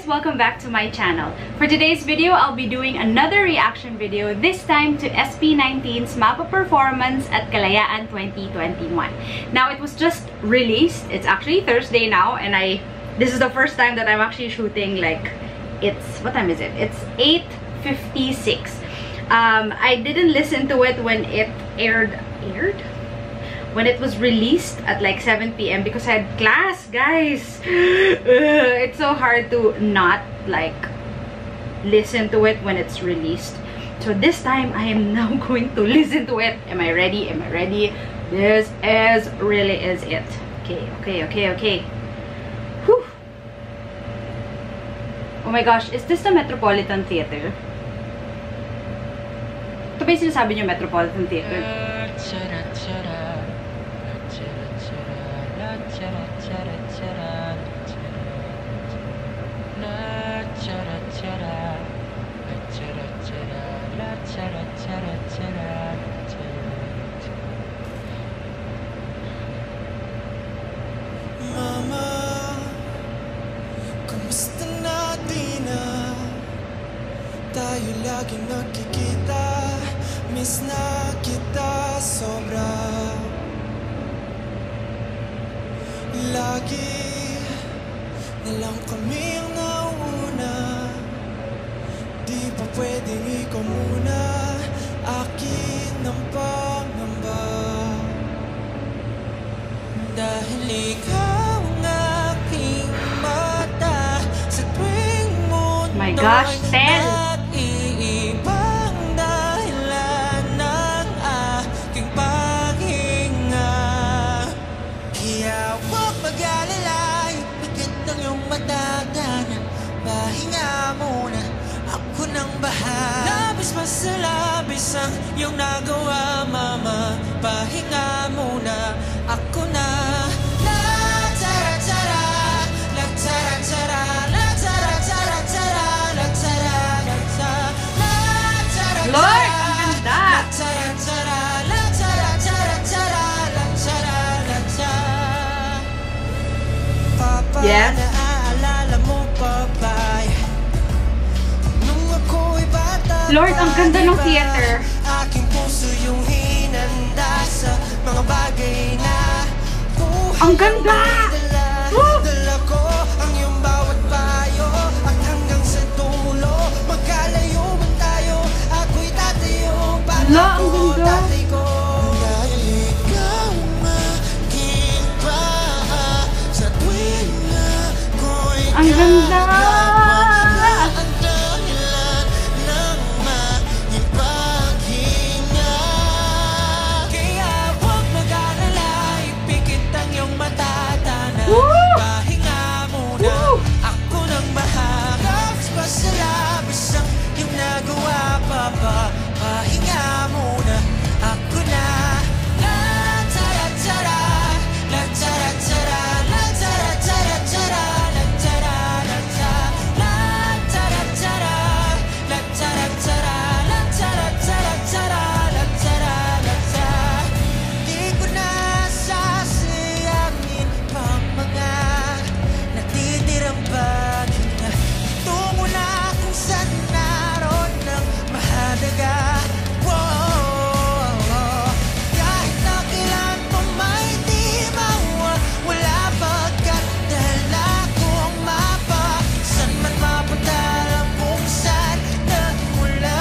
guys! Welcome back to my channel. For today's video, I'll be doing another reaction video, this time to SB19'S Mapa performance at Kalayaan 2021. Now, it was just released. It's actually Thursday now, and this is the first time that I'm actually shooting, like, what time is it? It's 8:56. I didn't listen to it when it aired? When it was released at like 7 p.m. because I had class, guys. It's so hard to not like listen to it when it's released. So this time I am now going to listen to it. Am I ready? Am I ready? This really is it. Okay. Whew. Oh my gosh, is this the Metropolitan Theater? Ito ba yung sinasabi niyo, Metropolitan Theater? Mama, kumusta na di na tayo lagi nagkikita? Miss na kita sobra. Lagi na lang kami ang nauna. Di pa pwedeng ikaw muna, akin ang pangamba. Dahil ikaw ang aking mata sa tuwing mundo. My gosh, Tel! Iibang dahilan ng aking paghinga. Kaya huwag mag-alala, ipikit ang iyong matatanan. Pahinga muna, ako nang bahala. Labis pa sa labis ang iyong nagawa, mama. Pahinga muna, ako na. La tara tara, la tara tara, la tara tara tara, la tara tara, la tara tara. Lord, ang ganda! La tara tara, la tara tara tara, la tara tara. Papa, yes? naaalala mo pa ba nung ako'y bata? Lord, ang ganda ng theater. Aking puso yung hinanda sa mga bagay na ang ganda! dala ko ang iyong bawat payo. At hanggang sa dulo, magkalayo man tayo, ako'y tatayo. Ala, ang ganda! Tatay ko, dahil ikaw ang aking paa sa tuwing ako'y ang ganda! ang dahilan ng maging paghinga. Kaya huwag mag-alala, ipikit ang iyong matatanan. Pahinga muna, ako nang bahala. Labis pa sa labis ang iyong nagawa, papa. Pahinga muna, ako na. La tara tara, la tara tara, la tara tara tara, la tara tara, la tara tara, la tara tara, la tara tara tara, la tara tara. Di ko na sasayangin pang mga natitirang bagay. Tungo na kung saan naroon ng mahalaga. Kahit na kailan pa may di mawawala, pagkat dala ko ang mapa. Saan man mapunta, alam kung saan nagmula.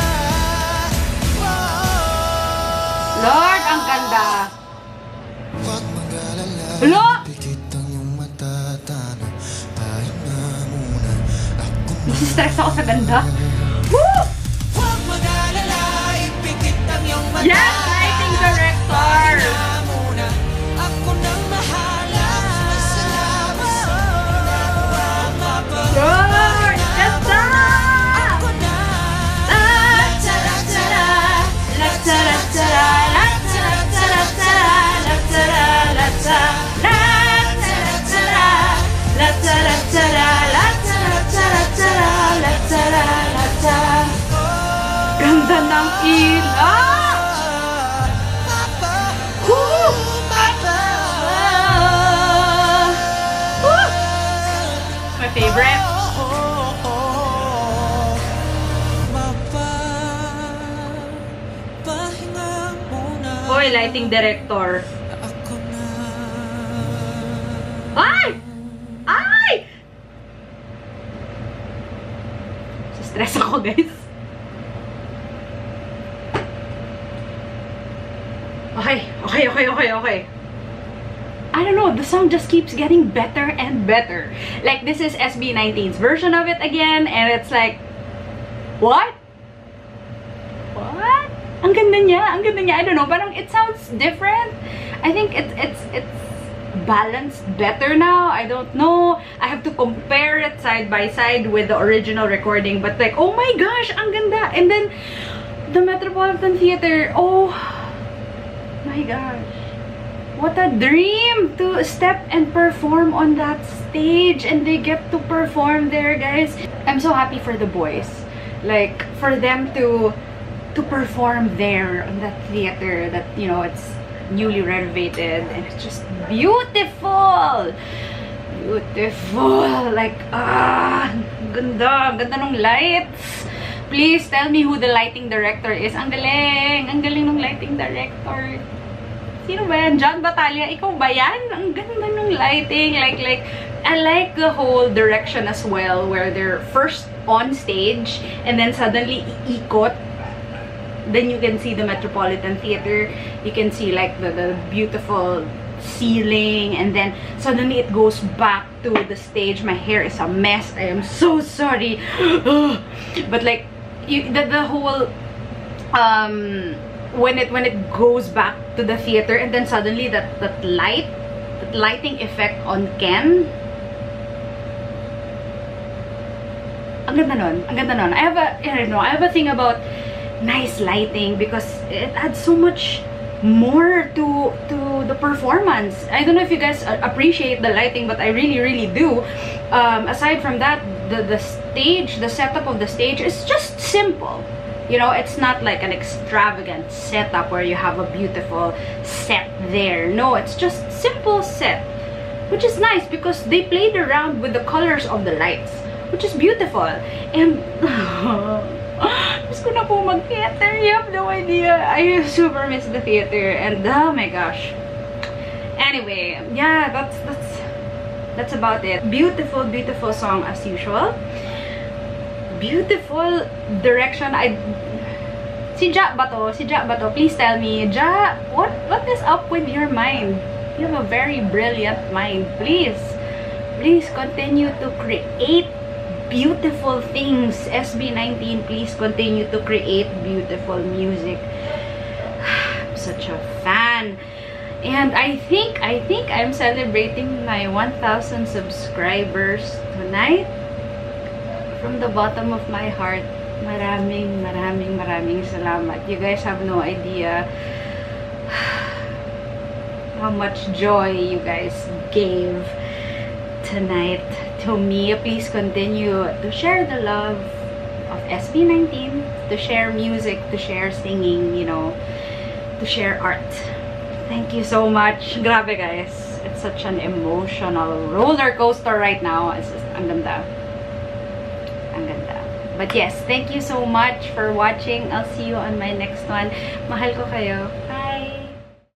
Lord, ang ganda! Huwag mag-alala, Lo! pikit ang iyong matatana. Pahinga muna, ako na. Nasistress ako sa ganda. Woo! Huwag mag-alala, ipikit ang iyong mata. Yes, lighting director! Pahinga muna, ako nang bahala. Salamat sa ginagawa, papa. Lord, ganda! Ako na. La tara tara, la tara tara, la tara tara tara, la tara la tara, la tara tara, la tara tara, la tara tara, la tara la tara. Ganda ng ilaw! Woo! My favorite. my lighting director. Ako na. Ay! Ay! Stress ako, guys. Okay. I don't know, the song just keeps getting better and better. Like, this is SB19's version of it again, and it's like, what? What? Ang ganda niya. I don't know, parang it sounds different. I think it's balanced better now. I don't know. I have to compare it side by side with the original recording, but like, oh my gosh, ang ganda. And then the Metropolitan Theater, oh my gosh, what a dream to step and perform on that stage, and they get to perform there, guys. I'm so happy for the boys, like for them to perform there on that theater that, you know, it's newly renovated and it's just beautiful. Like, ganda ng lights. Please tell me who the lighting director is. Ang galing ng lighting director. Sino ba yan? John Batalha? Ikaw ba yan? Ang ganda ng lighting. Like, I like the whole direction as well, where they're first on stage and then suddenly iikot. Then you can see the Metropolitan Theater. You can see like the beautiful ceiling, and then suddenly it goes back to the stage. My hair is a mess. I am so sorry. But like, the whole when it goes back to the theater, and then suddenly that lighting effect on Ken. Ang ganda nun. I have a thing about nice lighting because it adds so much more to the performance. I don't know if you guys appreciate the lighting, but I really do. Aside from that, the stage, the setup of the stage is just simple. You know, it's not like an extravagant setup where you have a beautiful set there. No, it's just simple set, which is nice because they played around with the colors of the lights, which is beautiful. And gusto ko na po mag-theater. You have no idea. I super miss the theater, and oh my gosh. Anyway, yeah, that's about it. Beautiful song as usual. Beautiful direction. Si Ja ba to? Please tell me, Ja, what is up with your mind? You have a very brilliant mind. Please continue to create beautiful things. SB19, please continue to create beautiful music. I'm such a fan. And I think I'm celebrating my 1,000 subscribers tonight. From the bottom of my heart, maraming salamat. You guys have no idea how much joy you guys gave tonight to me. Please continue to share the love of SB19, to share music, to share singing, you know, to share art. Thank you so much. Grabe, guys. It's such an emotional roller coaster right now. It's just, ang ganda. But yes, thank you so much for watching. I'll see you on my next one. Mahal ko kayo. Bye!